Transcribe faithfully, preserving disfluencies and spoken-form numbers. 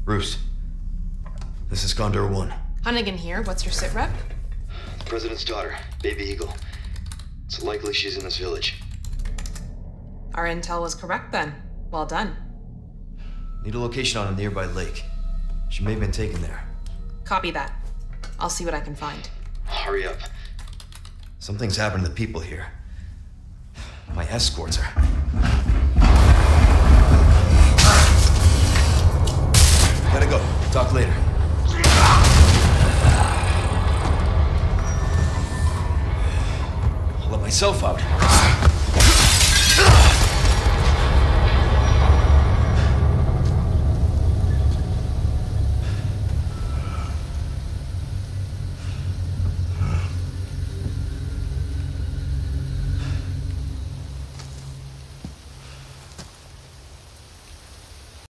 Bruce, this is Condor One. Hunnigan here. What's your sit rep? The President's daughter, Baby Eagle. It's likely she's in this village. Our intel was correct then. Well done. Need a location on a nearby lake. She may have been taken there. Copy that. I'll see what I can find. Hurry up. Something's happened to the people here. My escorts are... Gotta go. Talk later. I'll let myself out.